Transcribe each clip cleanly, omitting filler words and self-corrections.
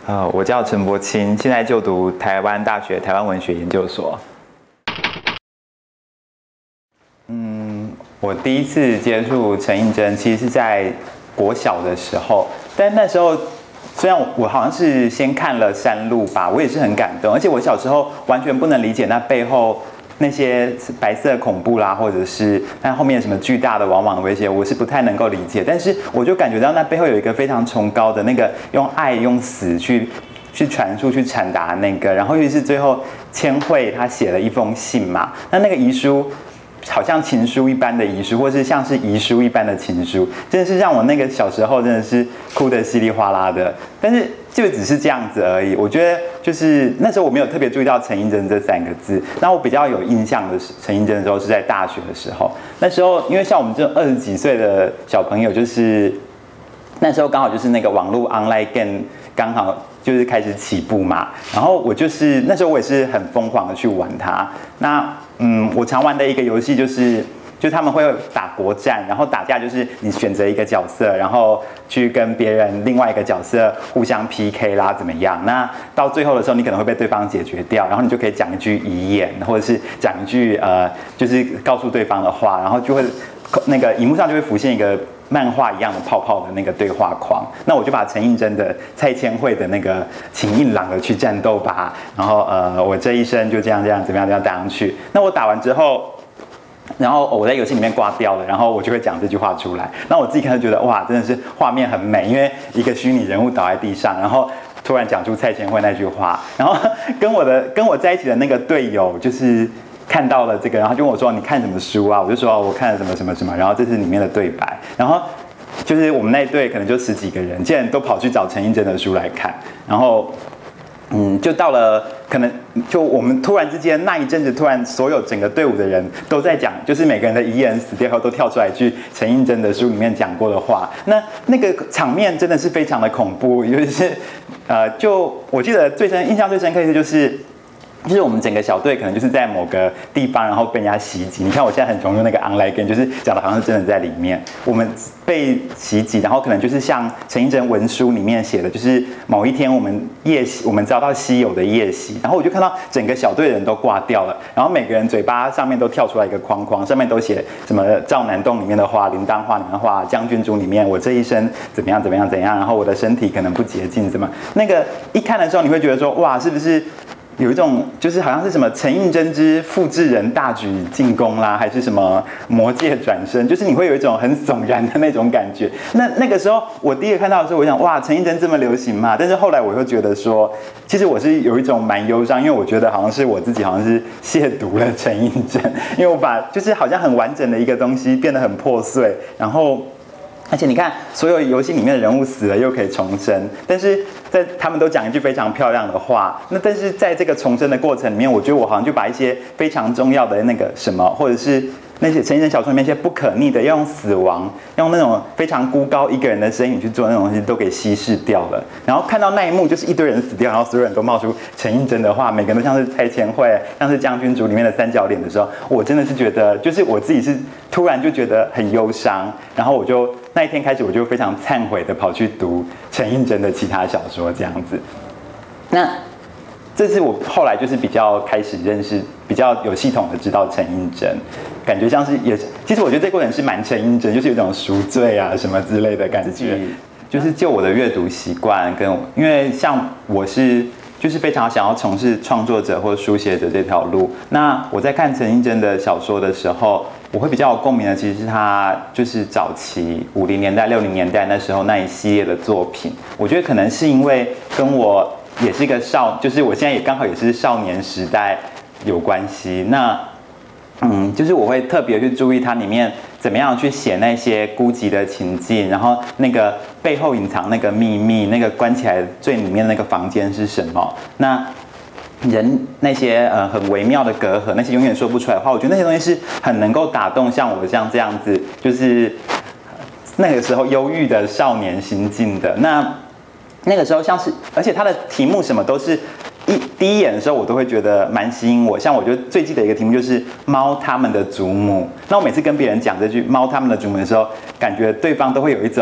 我叫陈柏清，现在就读台湾大学台湾文学研究所。我第一次接触陈映真，其实是在国小的时候，但那时候虽然我好像是先看了《山路》吧，我也是很感动，而且我小时候完全不能理解那背后那些白色恐怖啦，或者是那后面什么巨大的往往的威胁，我是不太能够理解。但是我就感觉到那背后有一个非常崇高的那个用爱用死去传述去传达那个，然后尤其是最后千惠他写了一封信嘛，那个遗书。好像情书一般的遗书，或是像是遗书一般的情书，真的是让我那个小时候真的是哭得稀里哗啦的。但是就只是这样子而已。我觉得就是那时候我没有特别注意到陈映真这3个字。那我比较有印象的陈映真的时候是在大学的时候。那时候因为像我们这20几岁的小朋友，就是那时候刚好就是那个网络 online game 刚好就是开始起步嘛。然后我就是那时候我也是很疯狂的去玩它。那我常玩的一个游戏就是他们会打国战，然后打架就是你选择一个角色，然后去跟别人另外一个角色互相 PK 啦，怎么样？那到最后的时候，你可能会被对方解决掉，然后你就可以讲一句遗言，或者是讲一句就是告诉对方的话，然后就会那个荧幕上就会浮现一个漫画一样的泡泡的那个对话框。那我就把陈映真的蔡千惠的那个请硬朗的去战斗吧，然后我这一生就这样怎么样打上去。那我打完之后，然后我在游戏里面挂掉了，然后我就会讲这句话出来。那我自己看就觉得哇，真的是画面很美，因为一个虚拟人物倒在地上，然后突然讲出蔡千惠那句话，然后跟我在一起的那个队友就是看到了这个，然后就问我说你看什么书啊？我就说我看了什么什么什么，然后这是里面的对白，然后就是我们那一队可能就10几个人，竟然都跑去找陈映真的书来看，然后就到了可能就我们突然之间那一阵子，突然所有整个队伍的人都在讲，就是每个人的遗言死掉后都跳出来句陈映真的书里面讲过的话，那个场面真的是非常的恐怖，尤其是就我记得印象最深刻的就是我们整个小队可能就是在某个地方，然后被人家袭击。你看我现在很融入那个 online game， 就是讲的好像是真的在里面。我们被袭击，然后可能就是像陈映真文书里面写的，就是某一天我们遭到稀有的夜袭，然后我就看到整个小队的人都挂掉了，然后每个人嘴巴上面都跳出来一个框框，上面都写什么赵南洞里面的话、铃铛话里面的话、将军竹里面我这一生怎么样，然后我的身体可能不洁净，怎么那个一看的时候你会觉得说哇，是不是？有一种就是好像是什么陈映真之复制人大举进攻啦，还是什么魔界转身，就是你会有一种很悚然的那种感觉。那个时候我第一个看到的时候，我想哇，陈映真这么流行嘛？但是后来我又觉得说，其实我是有一种蛮忧伤，因为我觉得好像是我自己好像是亵渎了陈映真，因为我把就是好像很完整的一个东西变得很破碎，然后。而且你看，所有游戏里面的人物死了又可以重生，但是他们都讲一句非常漂亮的话。但是在这个重生的过程里面，我觉得我好像就把一些非常重要的那个什么，或者是那些陈映真小说里面一些不可逆的，要用死亡，用那种非常孤高一个人的身影去做那种东西，都给稀释掉了。然后看到那一幕，就是一堆人死掉，然后所有人都冒出陈映真的话，每个人都像是蔡千惠，像是将军竹里面的三角脸的时候，我真的是觉得，就是我自己是突然就觉得很忧伤，然后我就那一天开始，我就非常忏悔的跑去读陈映真的其他小说，这样子。那这是我后来就是比较开始认识，比较有系统的知道陈映真，感觉像是也，其实我觉得这过程是蛮陈映真，就是有一种赎罪啊什么之类的感觉。就是就我的阅读习惯因为像我是就是非常想要从事创作者或书写者这条路。那我在看陈映真的小说的时候，我会比较有共鸣的，其实是他就是早期50年代、60年代那时候那一系列的作品。我觉得可能是因为跟我也是一个就是我现在也刚好也是少年时代有关系。那就是我会特别去注意它里面怎么样去写那些孤寂的情境，然后那个背后隐藏那个秘密，那个关起来最里面的那个房间是什么？那人那些很微妙的隔阂，那些永远说不出来的话，我觉得那些东西是很能够打动像我像这样子，就是那个时候忧郁的少年心境的。那个时候像是，而且它的题目什么都是。第一眼的时候，我都会觉得蛮吸引我。像我觉得最记得一个题目就是“猫他们的祖母”。那我每次跟别人讲这句“猫他们的祖母”的时候，感觉对方都会有一种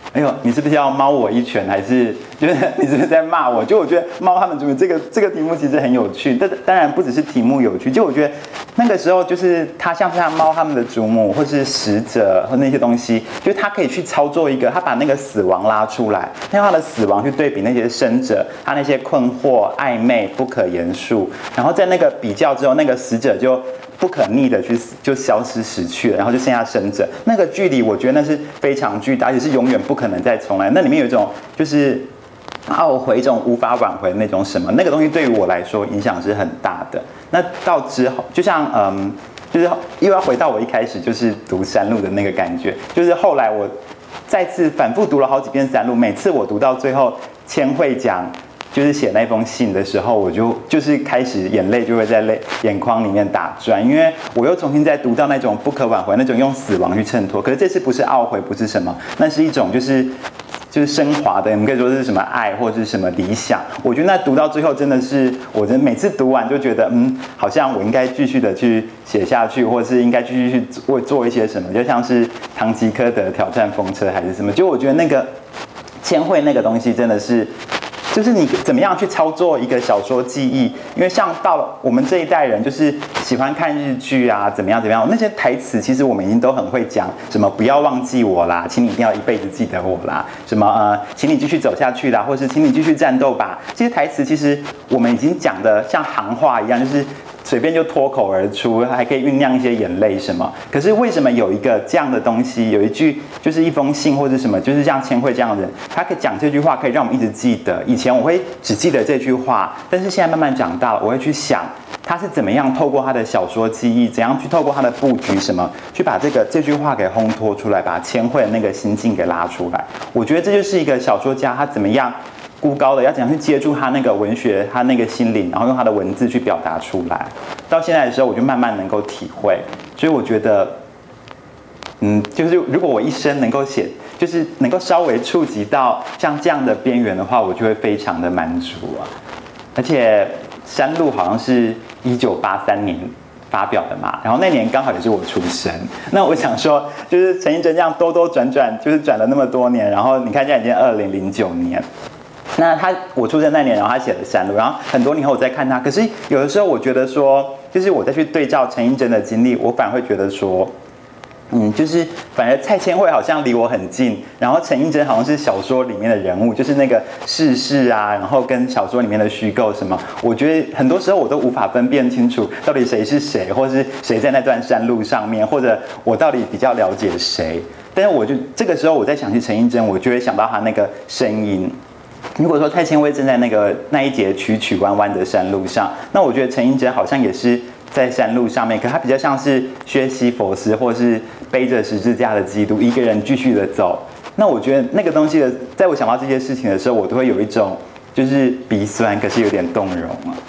哎呦，你是不是要猫我一拳，还是就是你是不是在骂我？就我觉得猫他们主母这个题目其实很有趣，但当然不只是题目有趣，就我觉得那个时候就是它像是它猫他们的主母或是使者和那些东西，就是它可以去操作一个，它把那个死亡拉出来，用它的死亡去对比那些生者，他那些困惑、暧昧、不可言述，然后在那个比较之后，那个死者就不可逆的就消失死去了，然后就剩下生者，那个距离我觉得那是非常巨大，而且是永远不可能再重来。那里面有一种就是懊悔，一种无法挽回的那种什么，那个东西对于我来说影响是很大的。那到之后，就像就是又要回到我一开始就是读山路的那个感觉，就是后来我再次反复读了好几遍山路，每次我读到最后千惠讲就是写那封信的时候，我就是开始眼泪就会在眼眶里面打转，因为我又重新再读到那种不可挽回，那种用死亡去衬托。可是这次不是懊悔，不是什么，那是一种就是升华的，你们可以说是什么爱或者是什么理想。我觉得那读到最后真的是，我每次读完就觉得，好像我应该继续的去写下去，或者是应该继续去做一些什么，就像是唐吉诃德挑战风车还是什么。就我觉得那个千惠那个东西真的是。就是你怎么样去操作一个小说记忆？因为像到了我们这一代人，就是喜欢看日剧啊，怎么样，那些台词其实我们已经都很会讲，什么不要忘记我啦，请你一定要一辈子记得我啦，什么请你继续走下去啦，或是请你继续战斗吧。这些台词其实我们已经讲的像行话一样，就是随便就脱口而出，还可以酝酿一些眼泪什么。可是为什么有一个这样的东西，有一句就是一封信或者什么，就是像千惠这样的人，他可以讲这句话，可以让我们一直记得。以前我会只记得这句话，但是现在慢慢长大了，我会去想他是怎么样透过他的小说记忆，怎样去透过他的布局什么，去把这句话给烘托出来，把千惠的那个心境给拉出来。我觉得这就是一个小说家他怎么样孤高的要怎样去接住他那个文学，他那个心灵，然后用他的文字去表达出来。到现在的时候，我就慢慢能够体会，所以我觉得，就是如果我一生能够写，就是能够稍微触及到像这样的边缘的话，我就会非常的满足啊。而且山路好像是1983年发表的嘛，然后那年刚好也是我出生。那我想说，就是陈映真这样兜兜转转，就是转了那么多年，然后你看现在已经2009年。那我出生那年，然后他写了山路，然后很多年后我再看他，可是有的时候我觉得说，就是我再去对照陈映真的经历，我反而会觉得说，就是反而蔡千惠好像离我很近，然后陈映真好像是小说里面的人物，就是那个世事啊，然后跟小说里面的虚构什么，我觉得很多时候我都无法分辨清楚到底谁是谁，或是谁在那段山路上面，或者我到底比较了解谁。但是我就这个时候我在想起陈映真，我就会想到他那个声音。如果说蔡千惠正在那一节曲曲弯弯的山路上，那我觉得陈映真好像也是在山路上面，可他比较像是薛西弗斯，或是背着十字架的基督，一个人继续的走。那我觉得那个东西在我想到这些事情的时候，我都会有一种就是鼻酸，可是有点动容啊。